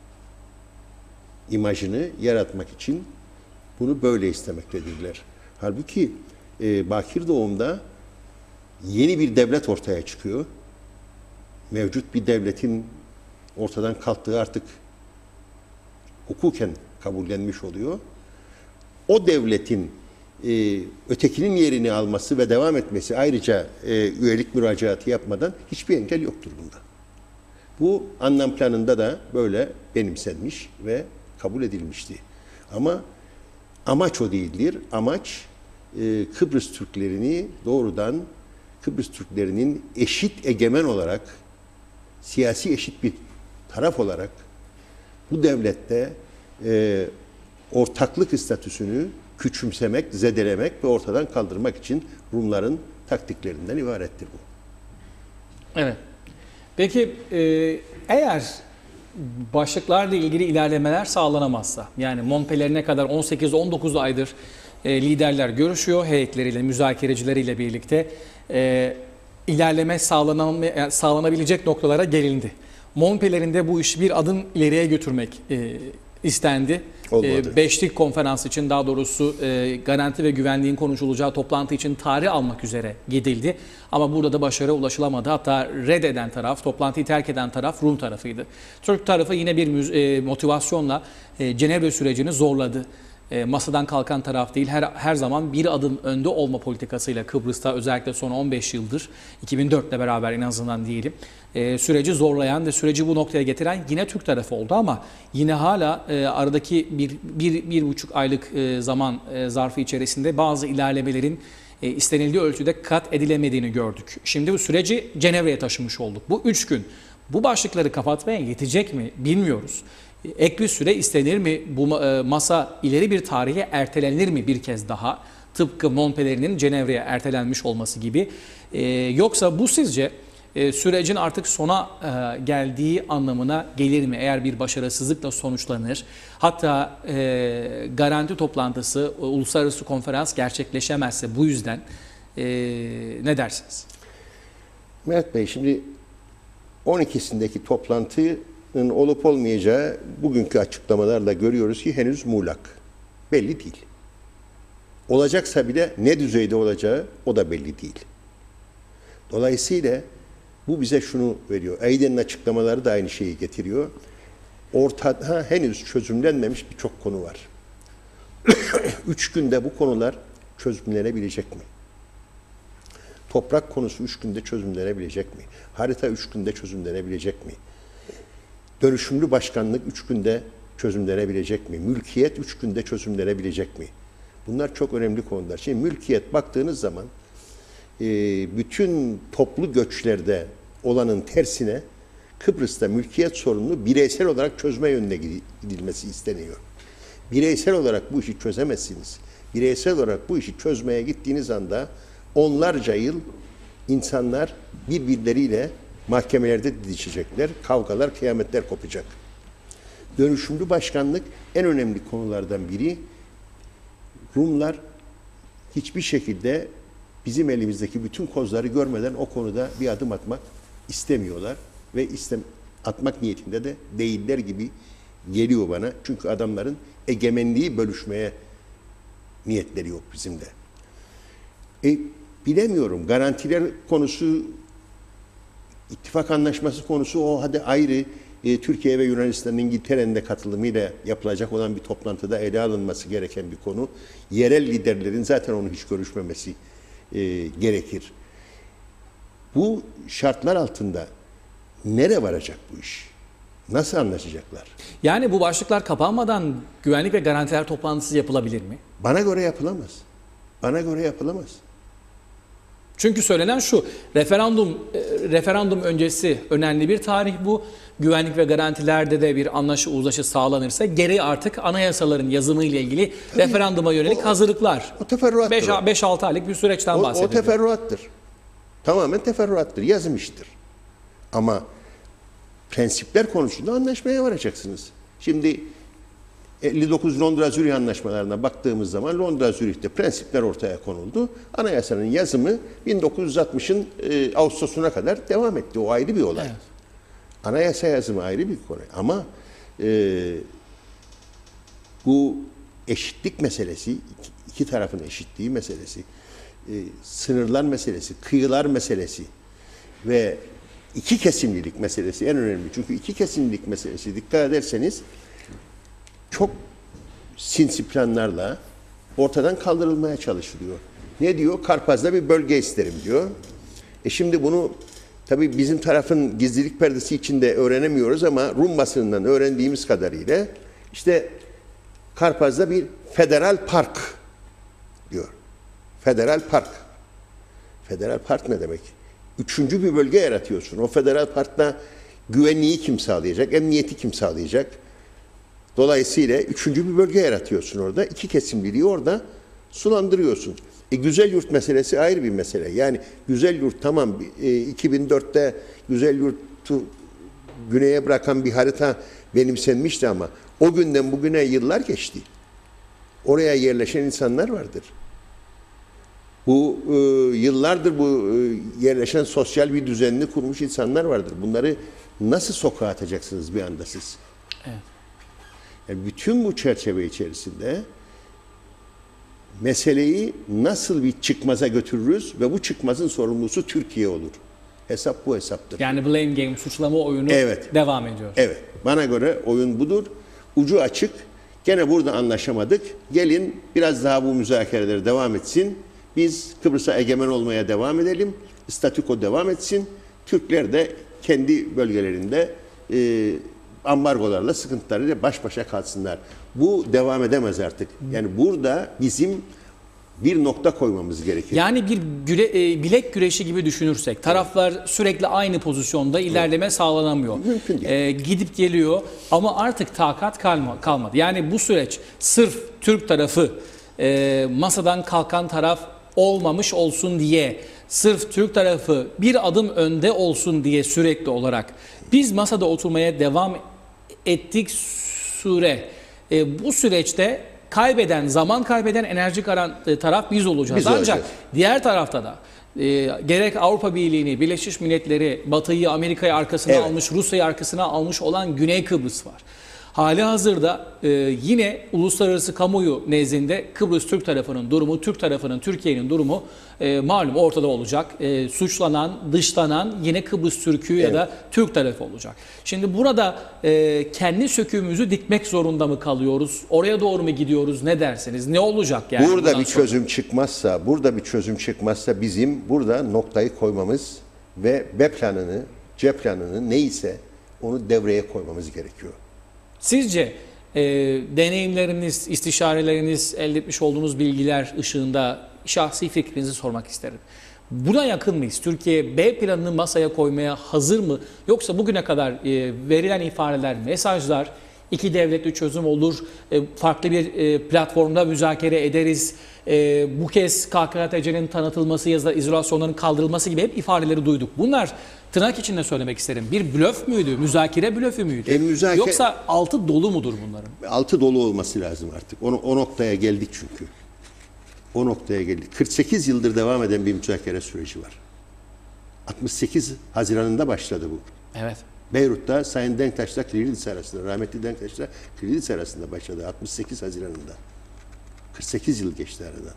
imajını yaratmak için bunu böyle istemektedirler. Halbuki e, Bakir Doğum'da yeni bir devlet ortaya çıkıyor. Mevcut bir devletin ortadan kalktığı artık hukuken kabullenmiş oluyor. O devletin e, ötekinin yerini alması ve devam etmesi, ayrıca e, üyelik müracaatı yapmadan hiçbir engel yoktur bunda. Bu anlam planında da böyle benimsenmiş ve kabul edilmişti. Ama amaç o değildir. Amaç e, Kıbrıs Türklerini doğrudan Kıbrıs Türklerinin eşit egemen olarak, siyasi eşit bir taraf olarak bu devlette e, ortaklık statüsünü küçümsemek, zedelemek ve ortadan kaldırmak için Rumların taktiklerinden ibarettir bu. Evet. Peki e, eğer başlıklarla ilgili ilerlemeler sağlanamazsa, yani Montpellier'e kadar on sekiz on dokuz aydır e, liderler görüşüyor, heyetleriyle, müzakerecileriyle birlikte e, ilerleme sağlanan, sağlanabilecek noktalara gelindi. Montpellier'in de bu işi bir adım ileriye götürmek e, istendi. E, beşlik konferans için, daha doğrusu e, garanti ve güvenliğin konuşulacağı toplantı için tarih almak üzere gidildi. Ama burada da başarı ulaşılamadı. Hatta reddeden taraf, toplantıyı terk eden taraf Rum tarafıydı. Türk tarafı yine bir e, motivasyonla e, Cenevre sürecini zorladı. E, masadan kalkan taraf değil, her her zaman bir adım önde olma politikasıyla Kıbrıs'ta özellikle son on beş yıldır, iki bin dörtle beraber en azından diyelim, e, süreci zorlayan ve süreci bu noktaya getiren yine Türk tarafı oldu ama yine hala e, aradaki bir, bir, bir buçuk aylık e, zaman e, zarfı içerisinde bazı ilerlemelerin e, istenildiği ölçüde kat edilemediğini gördük. Şimdi bu süreci Cenevre'ye taşımış olduk. Bu üç gün bu başlıkları kapatmaya yetecek mi bilmiyoruz. E, ek bir süre istenir mi? Bu e, masa ileri bir tarihe ertelenir mi bir kez daha? Tıpkı Montpellier'in Cenevre'ye ertelenmiş olması gibi. E, yoksa bu sizce e, sürecin artık sona e, geldiği anlamına gelir mi? Eğer bir başarısızlıkla sonuçlanır, hatta e, garanti toplantısı, e, uluslararası konferans gerçekleşemezse bu yüzden e, ne dersiniz? Mehmet Bey, şimdi on ikisindeki toplantının olup olmayacağı bugünkü açıklamalarla görüyoruz ki henüz muğlak. Belli değil. Olacaksa bile ne düzeyde olacağı o da belli değil. Dolayısıyla bu bize şunu veriyor. Aiden'in açıklamaları da aynı şeyi getiriyor. Ortada henüz çözümlenmemiş birçok konu var. Üç günde bu konular çözümlenebilecek mi? Toprak konusu üç günde çözümlenebilecek mi? Harita üç günde çözümlenebilecek mi? Dönüşümlü başkanlık üç günde çözümlenebilecek mi? Mülkiyet üç günde çözümlenebilecek mi? Bunlar çok önemli konular. Şimdi mülkiyet baktığınız zaman e, bütün toplu göçlerde olanın tersine Kıbrıs'ta mülkiyet sorununu bireysel olarak çözme yönüne gidilmesi isteniyor. Bireysel olarak bu işi çözemezsiniz. Bireysel olarak bu işi çözmeye gittiğiniz anda onlarca yıl insanlar birbirleriyle mahkemelerde didişecekler, kavgalar, kıyametler kopacak. Dönüşümlü başkanlık en önemli konulardan biri. Rumlar hiçbir şekilde bizim elimizdeki bütün kozları görmeden o konuda bir adım atmak istemiyorlar ve istem atmak niyetinde de değiller gibi geliyor bana. Çünkü adamların egemenliği bölüşmeye niyetleri yok bizim de. E, bilemiyorum. Garantiler konusu, ittifak anlaşması konusu o hadi ayrı. E, Türkiye ve Yunanistan'ın İngiltere'nin de katılımıyla yapılacak olan bir toplantıda ele alınması gereken bir konu. Yerel liderlerin zaten onu hiç görüşmemesi e, gerekir. Bu şartlar altında nereye varacak bu iş? Nasıl anlaşacaklar? Yani bu başlıklar kapanmadan güvenlik ve garantiler toplantısı yapılabilir mi? Bana göre yapılamaz. Bana göre yapılamaz. Çünkü söylenen şu, referandum e, referandum öncesi önemli bir tarih bu. Güvenlik ve garantilerde de bir anlaşı, uzlaşı sağlanırsa geri artık anayasaların yazımı ile ilgili tabii, referanduma yönelik o, hazırlıklar. O teferruattır. beş altı aylık bir süreçten o, bahsediyor. O teferruattır. Tamamen teferruattır. Yazım işidir. Ama prensipler konusunda anlaşmaya varacaksınız. Şimdi elli dokuz Londra-Zürih anlaşmalarına baktığımız zaman Londra-Zürih'te prensipler ortaya konuldu. Anayasanın yazımı bin dokuz yüz altmışın e, Ağustos'una kadar devam etti. O ayrı bir olay. Evet. Anayasa yazımı ayrı bir konu. Ama e, bu eşitlik meselesi, iki, iki tarafın eşitliği meselesi, e, sınırlar meselesi, kıyılar meselesi ve iki kesimlilik meselesi en önemli. Çünkü iki kesimlilik meselesi dikkat ederseniz çok sinsi planlarla ortadan kaldırılmaya çalışılıyor. Ne diyor? Karpaz'da bir bölge isterim diyor. E şimdi bunu tabii bizim tarafın gizlilik perdesi içinde öğrenemiyoruz ama Rum basınından öğrendiğimiz kadarıyla işte Karpaz'da bir federal park diyor. Federal park. Federal park ne demek? Üçüncü bir bölge yaratıyorsun. O federal parkta güvenliği kim sağlayacak? Emniyeti kim sağlayacak? Dolayısıyla üçüncü bir bölge yaratıyorsun orada. İki kesimliliği orada sulandırıyorsun. E, güzel yurt meselesi ayrı bir mesele. Yani güzel yurt tamam e, iki bin dörtte güzel yurtu güneye bırakan bir harita benimsenmişti ama o günden bugüne yıllar geçti. Oraya yerleşen insanlar vardır. Bu e, yıllardır bu e, yerleşen sosyal bir düzenini kurmuş insanlar vardır. Bunları nasıl sokağa atacaksınız bir anda siz? Evet. Yani bütün bu çerçeve içerisinde meseleyi nasıl bir çıkmaza götürürüz ve bu çıkmazın sorumlusu Türkiye olur. Hesap bu hesaptır. Yani blame game, suçlama oyunu evet. devam ediyor. Evet. Bana göre oyun budur. Ucu açık. Gene burada anlaşamadık. Gelin biraz daha bu müzakereler devam etsin. Biz Kıbrıs'a egemen olmaya devam edelim. Statüko devam etsin. Türkler de kendi bölgelerinde e, ambargolarla, sıkıntılarıyla baş başa kalsınlar. Bu devam edemez artık. Yani burada bizim bir nokta koymamız gerekir. Yani bir güre, e, bilek güreşi gibi düşünürsek taraflar sürekli aynı pozisyonda ilerleme sağlanamıyor. Mümkün değil. E, gidip geliyor ama artık takat kalma, kalmadı. Yani bu süreç sırf Türk tarafı e, masadan kalkan taraf olmamış olsun diye, sırf Türk tarafı bir adım önde olsun diye sürekli olarak biz masada oturmaya devam ettik süre. E, bu süreçte kaybeden, zaman kaybeden, enerji karan taraf biz olacağız. Biz Ancak olacağız. diğer tarafta da e, gerek Avrupa Birliği'ni, Birleşmiş Milletleri, Batı'yı, Amerika'yı arkasına Evet. almış, Rusya'yı arkasına almış olan Güney Kıbrıs var. Hali hazırda e, yine uluslararası kamuoyu nezdinde Kıbrıs Türk tarafının durumu, Türk tarafının, Türkiye'nin durumu e, malum ortada olacak. E, suçlanan, dışlanan yine Kıbrıs Türk'ü ya da Türk tarafı olacak. Şimdi burada e, kendi söküğümüzü dikmek zorunda mı kalıyoruz? Oraya doğru mu gidiyoruz? Ne dersiniz? Ne olacak yani? Burada bundan bir sonra? çözüm çıkmazsa, burada bir çözüm çıkmazsa bizim burada noktayı koymamız ve B planını, C planını neyse onu devreye koymamız gerekiyor. Sizce e, deneyimleriniz, istişareleriniz, elde etmiş olduğunuz bilgiler ışığında şahsi fikrinizi sormak isterim. Buna yakın mıyız? Türkiye B planını masaya koymaya hazır mı? Yoksa bugüne kadar e, verilen ifadeler, mesajlar, iki devletli çözüm olur, e, farklı bir e, platformda müzakere ederiz, e, bu kez K K T C'nin tanıtılması ya da izolasyonların kaldırılması gibi hep ifadeleri duyduk. Bunlar tırnak içinde söylemek isterim. Bir blöf müydü? Müzakere blöfü müydü? E, müzakere- Yoksa altı dolu mudur bunların? Altı dolu olması lazım artık. O, o noktaya geldik çünkü. O noktaya geldik. kırk sekiz yıldır devam eden bir müzakere süreci var. altmış sekiz Haziran'ında başladı bu. Evet. Beyrut'ta Sayın Denktaş'la Kiriliç arasında, rahmetli Denktaş'la Kiriliç arasında başladı altmış sekiz Haziran'ında. kırk sekiz yıl geçti aradan.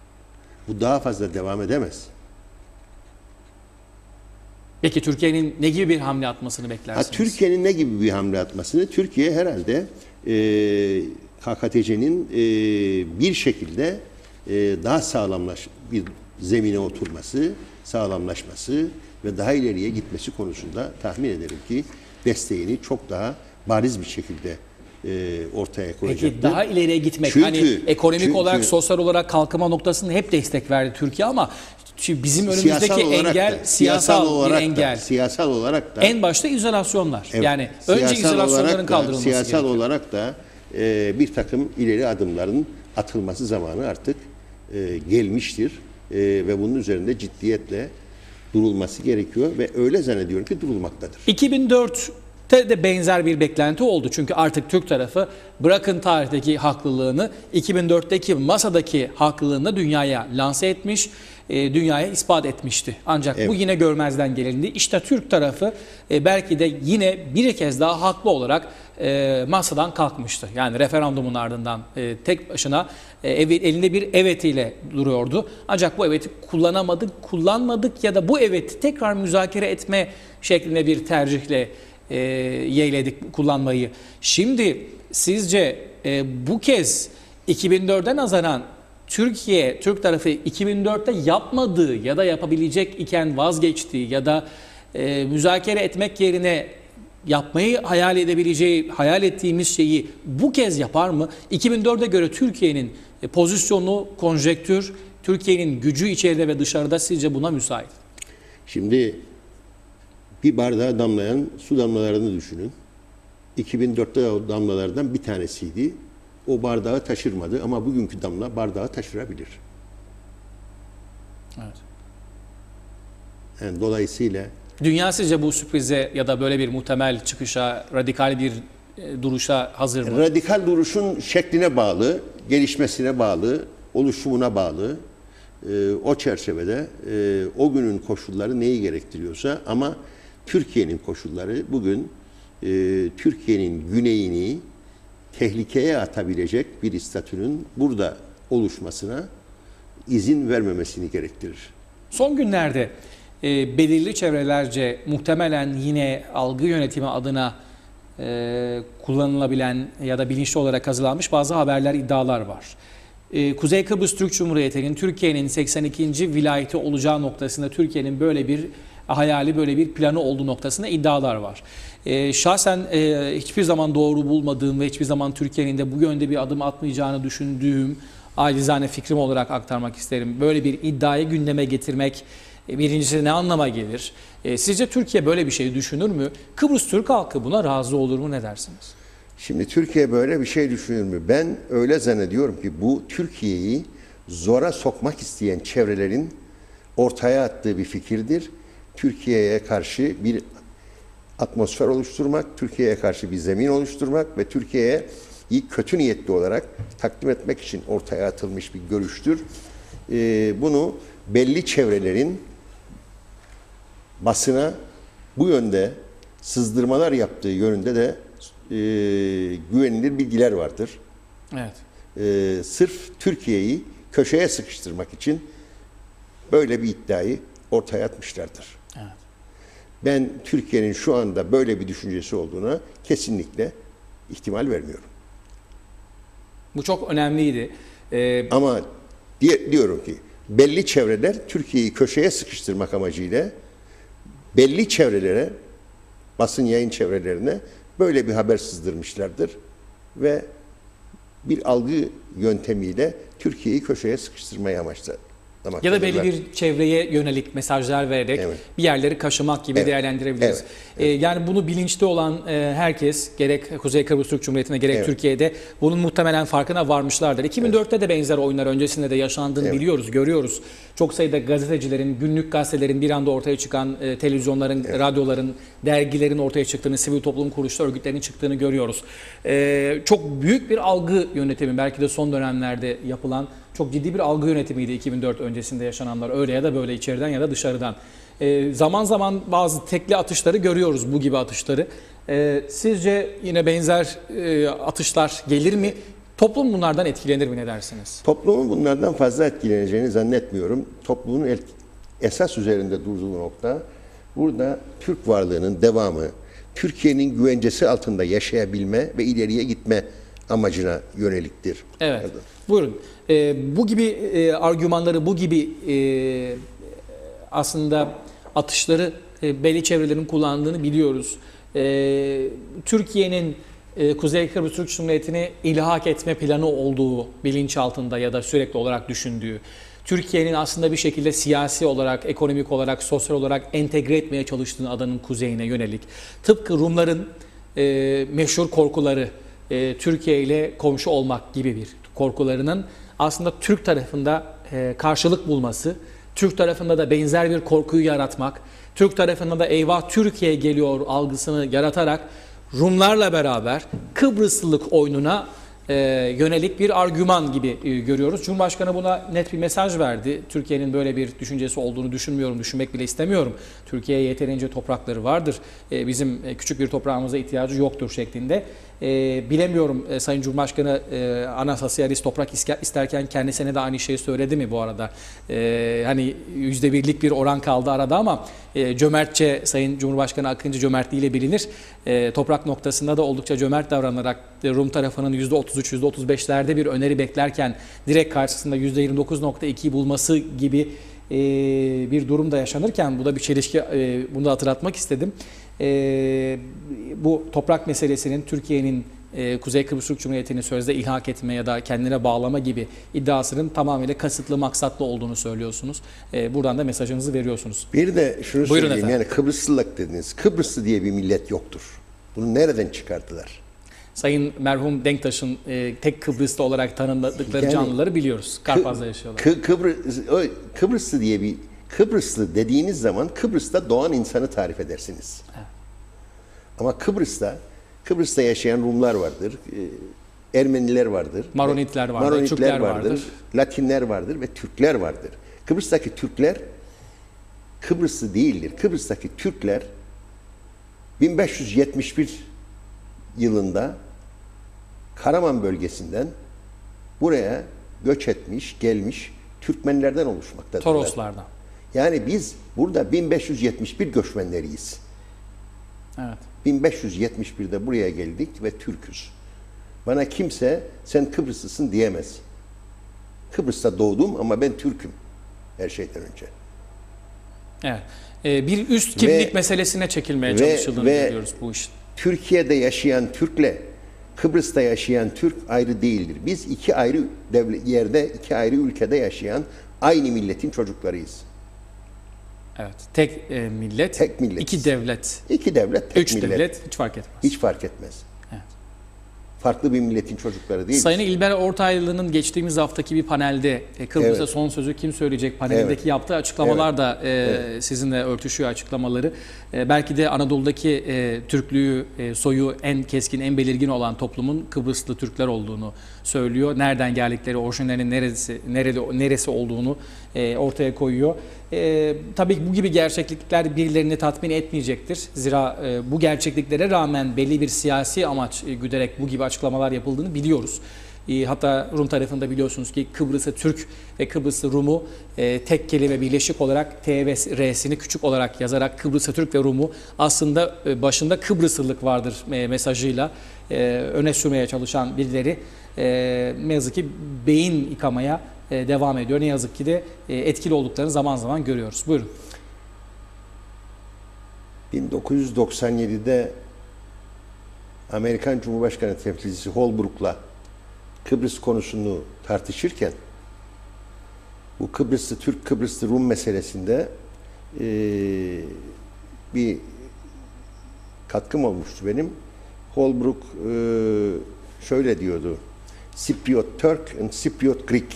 Bu daha fazla devam edemez. Peki Türkiye'nin ne gibi bir hamle atmasını Ha, beklersiniz? Türkiye'nin ne gibi bir hamle atmasını? Türkiye herhalde e, K K T C'nin e, bir şekilde e, daha sağlamlaş bir zemine oturması, sağlamlaşması ve daha ileriye gitmesi konusunda tahmin ederim ki desteğini çok daha bariz bir şekilde e, ortaya koyacaktır. Peki daha ileriye gitmek, Çünkü- hani ekonomik çünkü- olarak, sosyal olarak kalkınma noktasında hep destek verdi Türkiye ama şimdi bizim önümüzdeki Siyasal olarak engel da, siyasal, olarak bir engel. Da, siyasal olarak da En başta izolasyonlar. Evet, Yani önce siyasal izolasyonların olarak da- kaldırılması Siyasal gerekiyor. olarak da e, bir takım ileri adımların atılması zamanı artık e, gelmiştir. E, ve bunun üzerinde ciddiyetle durulması gerekiyor ve öyle zannediyorum ki durulmaktadır. iki bin dörtte de benzer bir beklenti oldu. Çünkü artık Türk tarafı bırakın tarihteki haklılığını, iki bin dörtteki masadaki haklılığını dünyaya lanse etmiş, e, dünyaya ispat etmişti. Ancak Evet. bu yine görmezden gelindi. İşte Türk tarafı e, belki de yine bir kez daha haklı olarak e, masadan kalkmıştı. Yani referandumun ardından e, tek başına e, ev- elinde bir evetiyle duruyordu. Ancak bu eveti kullanamadık, kullanmadık ya da bu eveti tekrar müzakere etme şeklinde bir tercihle e, yeğledik kullanmayı. Şimdi sizce e, bu kez iki bin dörde nazaran Türkiye, Türk tarafı iki bin dörtte yapmadığı ya da yapabilecek iken vazgeçtiği ya da e, müzakere etmek yerine yapmayı hayal edebileceği, hayal ettiğimiz şeyi bu kez yapar mı? iki bin dörde göre Türkiye'nin e, pozisyonu, konjektür, Türkiye'nin gücü içeride ve dışarıda sizce buna müsait? Şimdi bir bardağa damlayan su damlalarını düşünün. iki bin dörtte o damlalardan bir tanesiydi. O bardağı taşırmadı ama bugünkü damla bardağı taşırabilir. Evet. Yani dolayısıyla Dünya sizce bu sürprize ya da böyle bir muhtemel çıkışa, radikal bir e, duruşa hazır mı? radikal duruşun şekline bağlı, gelişmesine bağlı, oluşumuna bağlı. Ee, o çerçevede e, o günün koşulları neyi gerektiriyorsa ama Türkiye'nin koşulları bugün e, Türkiye'nin güneyini tehlikeye atabilecek bir statünün burada oluşmasına izin vermemesini gerektirir. Son günlerde e, belirli çevrelerce muhtemelen yine algı yönetimi adına e, kullanılabilen ya da bilinçli olarak hazırlanmış bazı haberler, iddialar var. E, Kuzey Kıbrıs Türk Cumhuriyeti'nin Türkiye'nin seksen ikinci vilayeti olacağı noktasında Türkiye'nin böyle bir hayali, böyle bir planı olduğu noktasında iddialar var. E, şahsen e, hiçbir zaman doğru bulmadığım ve hiçbir zaman Türkiye'nin de bu yönde bir adım atmayacağını düşündüğüm acizane fikrim olarak aktarmak isterim. Böyle bir iddiayı gündeme getirmek e, birincisi ne anlama gelir? E, sizce Türkiye böyle bir şey düşünür mü? Kıbrıs Türk halkı buna razı olur mu, ne dersiniz? Şimdi Türkiye böyle bir şey düşünür mü? Ben öyle zannediyorum ki bu Türkiye'yi zora sokmak isteyen çevrelerin ortaya attığı bir fikirdir. Türkiye'ye karşı bir atmosfer oluşturmak, Türkiye'ye karşı bir zemin oluşturmak ve Türkiye'ye kötü niyetli olarak takdim etmek için ortaya atılmış bir görüştür. Ee, bunu belli çevrelerin basına bu yönde sızdırmalar yaptığı yönünde de e, güvenilir bilgiler vardır. Evet. Ee, sırf Türkiye'yi köşeye sıkıştırmak için böyle bir iddiayı ortaya atmışlardır. Evet. Ben Türkiye'nin şu anda böyle bir düşüncesi olduğuna kesinlikle ihtimal vermiyorum. Bu çok önemliydi. Ee, Ama diye, diyorum ki belli çevreler Türkiye'yi köşeye sıkıştırmak amacıyla belli çevrelere, basın yayın çevrelerine böyle bir haber sızdırmışlardır ve bir algı yöntemiyle Türkiye'yi köşeye sıkıştırmayı amaçlamaktadır. Ya da belli bir çevreye yönelik mesajlar vererek Evet. bir yerleri kaşımak gibi Evet. değerlendirebiliriz. Evet. Ee, yani bunu bilinçli olan e, herkes, gerek Kuzey Kıbrıs Türk Cumhuriyeti'nde gerek Evet. Türkiye'de bunun muhtemelen farkına varmışlardır. iki bin dörtte de benzer oyunlar öncesinde de yaşandığını Evet. biliyoruz, görüyoruz. Çok sayıda gazetecilerin, günlük gazetelerin bir anda ortaya çıkan, e, televizyonların, Evet. radyoların, dergilerin ortaya çıktığını, sivil toplum kuruluşları, örgütlerinin çıktığını görüyoruz. Ee, çok büyük bir algı yönetimi, belki de son dönemlerde yapılan çok ciddi bir algı yönetimiydi iki bin dört öncesinde yaşananlar. Öyle ya da böyle, içeriden ya da dışarıdan. Ee, zaman zaman bazı tekli atışları görüyoruz, bu gibi atışları. Ee, sizce yine benzer e, atışlar gelir mi? Toplum bunlardan etkilenir mi, ne dersiniz? Toplumun bunlardan fazla etkileneceğini zannetmiyorum. Toplumun el- esas üzerinde durduğu nokta burada Türk varlığının devamı, Türkiye'nin güvencesi altında yaşayabilme ve ileriye gitme amacına yöneliktir. Evet. Buyurun. Ee, bu gibi e, argümanları, bu gibi e, aslında atışları e, belli çevrelerin kullandığını biliyoruz. E, Türkiye'nin e, Kuzey Kıbrıs Türk Cumhuriyeti'ni ilhak etme planı olduğu bilinçaltında ya da sürekli olarak düşündüğü, Türkiye'nin aslında bir şekilde siyasi olarak, ekonomik olarak, sosyal olarak entegre etmeye çalıştığını adanın kuzeyine yönelik. Tıpkı Rumların e, meşhur korkuları, e, Türkiye ile komşu olmak gibi bir korkularının aslında Türk tarafında e, karşılık bulması, Türk tarafında da benzer bir korkuyu yaratmak, Türk tarafında da eyvah Türkiye geliyor algısını yaratarak Rumlarla beraber Kıbrıslılık oyununa e, yönelik bir argüman gibi e, görüyoruz. Cumhurbaşkanı buna net bir mesaj verdi. Türkiye'nin böyle bir düşüncesi olduğunu düşünmüyorum, düşünmek bile istemiyorum. Türkiye'ye yeterince toprakları vardır. E, bizim e, küçük bir toprağımıza ihtiyacı yoktur şeklinde. E, bilemiyorum e, Sayın Cumhurbaşkanı e, anasosyalist toprak isterken kendisine de aynı şeyi söyledi mi bu arada? E, hani yüzde birlik bir oran kaldı arada ama e, cömertçe, Sayın Cumhurbaşkanı Akıncı cömertliğiyle bilinir. E, toprak noktasında da oldukça cömert davranarak e, Rum tarafının yüzde otuz üç yüzde otuz beşlerde bir öneri beklerken direkt karşısında yüzde yirmi dokuz nokta ikiyi bulması gibi e, bir durum da yaşanırken, bu da bir çelişki, e, bunu da hatırlatmak istedim. E, bu toprak meselesinin Türkiye'nin e, Kuzey Kıbrıs Türk Cumhuriyeti'ni sözde ilhak etme ya da kendine bağlama gibi iddiasının tamamıyla kasıtlı, maksatlı olduğunu söylüyorsunuz. E, buradan da mesajınızı veriyorsunuz. Bir de şunu Buyurun söyleyeyim, efendim. yani Kıbrıslılık dediniz. Kıbrıslı diye bir millet yoktur. Bunu nereden çıkarttılar? Sayın merhum Denktaş'ın e, tek Kıbrıslı olarak tanımladıkları Yani canlıları biliyoruz. Karpaz'da yaşıyorlar. Kı- Kıbrıs, o Kıbrıslı diye bir Kıbrıslı dediğiniz zaman Kıbrıs'ta doğan insanı tarif edersiniz. Evet. Ama Kıbrıs'ta Kıbrıs'ta yaşayan Rumlar vardır, e, Ermeniler vardır, Maronitler vardır, Maronitler Türkler vardır, vardır. Latinler vardır ve Türkler vardır. Kıbrıs'taki Türkler Kıbrıslı değildir. Kıbrıs'taki Türkler bin beş yüz yetmiş bir yılında Karaman bölgesinden buraya göç etmiş, gelmiş Türkmenlerden oluşmaktadır. Toroslardan. Yani biz burada bin beş yüz yetmiş bir göçmenleriyiz. Evet. bin beş yüz yetmiş birde buraya geldik ve Türküz. Bana kimse sen Kıbrıslısın diyemez. Kıbrıs'ta doğdum ama ben Türk'üm her şeyden önce. Evet. Ee, bir üst kimlik Ve- meselesine çekilmeye ve- çalışıldığını ve- görüyoruz bu işin. Türkiye'de yaşayan Türk'le Kıbrıs'ta yaşayan Türk ayrı değildir. Biz iki ayrı devlet, yerde, iki ayrı ülkede yaşayan aynı milletin çocuklarıyız. Evet. Tek e, millet, Tek milletiz. iki devlet, İki devlet, tek üç millet. devlet hiç fark etmez. Hiç fark etmez. Evet. Farklı bir milletin çocukları değiliz. Sayın İlber Ortaylı'nın geçtiğimiz haftaki bir panelde e, Kıbrıs'a Evet. son sözü kim söyleyecek panelindeki Evet. yaptığı açıklamalar Evet. da e, Evet. sizinle örtüşüyor açıklamaları. E, belki de Anadolu'daki e, Türklüğü, e, soyu en keskin, en belirgin olan toplumun Kıbrıslı Türkler olduğunu söylüyor. Nereden geldikleri, orijinalinin neresi, nereli, neresi olduğunu e, ortaya koyuyor. E, tabii ki bu gibi gerçeklikler birilerini tatmin etmeyecektir. Zira e, bu gerçekliklere rağmen belli bir siyasi amaç e, güderek bu gibi açıklamalar yapıldığını biliyoruz. E, hatta Rum tarafında biliyorsunuz ki Kıbrıs'ı Türk ve Kıbrıs'ı Rum'u e, tek kelime birleşik olarak T ve R'sini küçük olarak yazarak Kıbrıs'ı Türk ve Rum'u aslında e, başında Kıbrıslılık vardır e, mesajıyla e, öne sürmeye çalışan birileri e, ne yazık ki beyin yıkamaya e, devam ediyor. Ne yazık ki de e, etkili olduklarını zaman zaman görüyoruz. Buyurun. bin dokuz yüz doksan yedide Amerikan Cumhurbaşkanı temsilcisi Holbrooke'la Kıbrıs konusunu tartışırken bu Kıbrıslı Türk, Kıbrıslı Rum meselesinde e, bir katkım olmuştu benim. Holbrooke e, şöyle diyordu: Cypriot Turk and Cypriot Greek.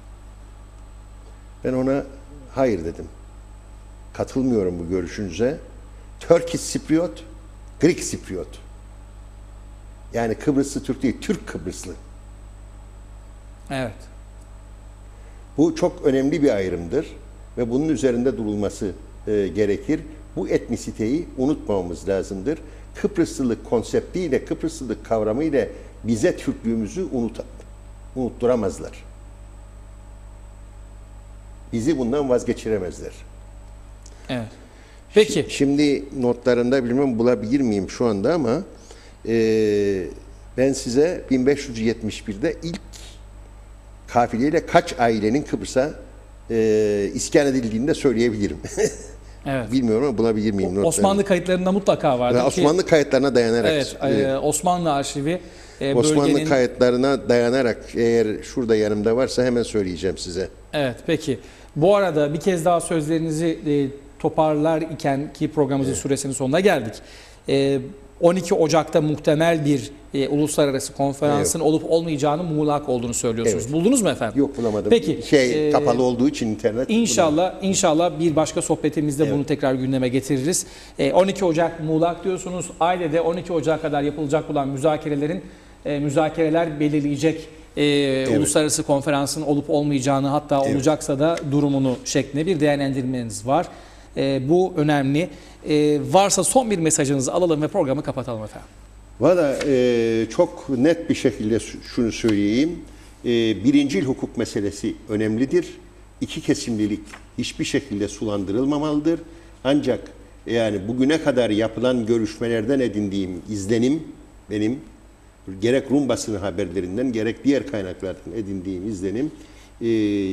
Ben ona hayır dedim. Katılmıyorum bu görüşünüze. Turkish Cypriot, Greek Cypriot. Yani Kıbrıslı Türk değil, Türk Kıbrıslı. Evet. Bu çok önemli bir ayrımdır ve bunun üzerinde durulması e, gerekir. Bu etnisiteyi unutmamamız lazımdır. Kıbrıslılık konseptiyle, Kıbrıslılık kavramıyla bize Türklüğümüzü unut, unutturamazlar. Bizi bundan vazgeçiremezler. Evet. Peki. Şimdi notlarında bilmem bulabilir miyim şu anda ama e, ben size bin beş yüz yetmiş birde ilk kafileyle kaç ailenin Kıbrıs'a e, iskan edildiğini de söyleyebilirim. Evet. Bilmiyorum ama bulabilir miyim notlarını? Osmanlı kayıtlarında mutlaka vardı. Ve Osmanlı kayıtlarına dayanarak. Evet, e, e, Osmanlı arşivi e, Osmanlı bölgenin... kayıtlarına dayanarak eğer şurada yanımda varsa hemen söyleyeceğim size. Evet, peki. Bu arada bir kez daha sözlerinizi e, toparlar iken ki programımızın Evet. süresinin sonuna geldik. E, on iki Ocak'ta muhtemel bir e, uluslararası konferansın Evet. olup olmayacağının muğlak olduğunu söylüyorsunuz. Evet. Buldunuz mu efendim? Yok, bulamadım. Peki. Şey e, kapalı olduğu için internet. İnşallah, inşallah bir başka sohbetimizde Evet. bunu tekrar gündeme getiririz. E, on iki Ocak muğlak diyorsunuz. Ailede on iki Ocak'a kadar yapılacak olan müzakerelerin e, müzakereler belirleyecek e, uluslararası konferansın olup olmayacağını, hatta Evet. olacaksa da durumunu şeklinde bir değerlendirmeniz var. E, bu önemli. E, varsa son bir mesajınızı alalım ve programı kapatalım efendim. Valla e, çok net bir şekilde şunu söyleyeyim. E, birincil hukuk meselesi önemlidir. İki kesimlilik hiçbir şekilde sulandırılmamalıdır. Ancak yani bugüne kadar yapılan görüşmelerden edindiğim izlenim benim, gerek Rum basını haberlerinden gerek diğer kaynaklardan edindiğim izlenim, e,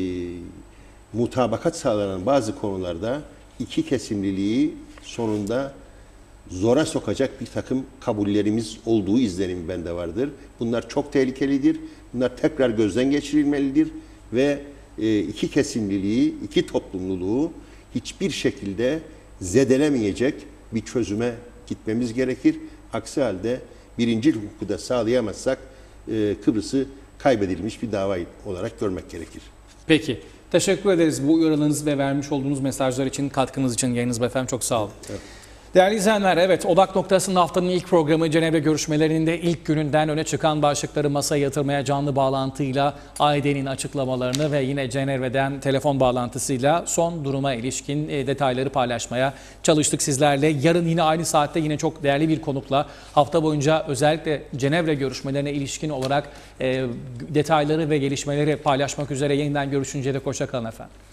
mutabakat sağlanan bazı konularda iki kesimliliği sonunda zora sokacak bir takım kabullerimiz olduğu izlenimi bende vardır. Bunlar çok tehlikelidir. Bunlar tekrar gözden geçirilmelidir ve e, iki kesimliliği, iki toplumluluğu hiçbir şekilde zedelemeyecek bir çözüme gitmemiz gerekir. Aksi halde birincil hukuku da sağlayamazsak e, Kıbrıs'ı kaybedilmiş bir dava olarak görmek gerekir. Peki. Teşekkür ederiz bu uyarılarınız ve vermiş olduğunuz mesajlar için, katkınız için, yayınınız efendim. Çok sağ olun. Evet. Değerli izleyenler, evet, Odak Noktası'nın haftanın ilk programı Cenevre görüşmelerinin de ilk gününden öne çıkan başlıkları masaya yatırmaya canlı bağlantıyla A Y D'nin açıklamalarını ve yine Cenevre'den telefon bağlantısıyla son duruma ilişkin e, detayları paylaşmaya çalıştık sizlerle. Yarın yine aynı saatte yine çok değerli bir konukla hafta boyunca özellikle Cenevre görüşmelerine ilişkin olarak e, detayları ve gelişmeleri paylaşmak üzere yeniden görüşünceye dek hoşça kalın efendim.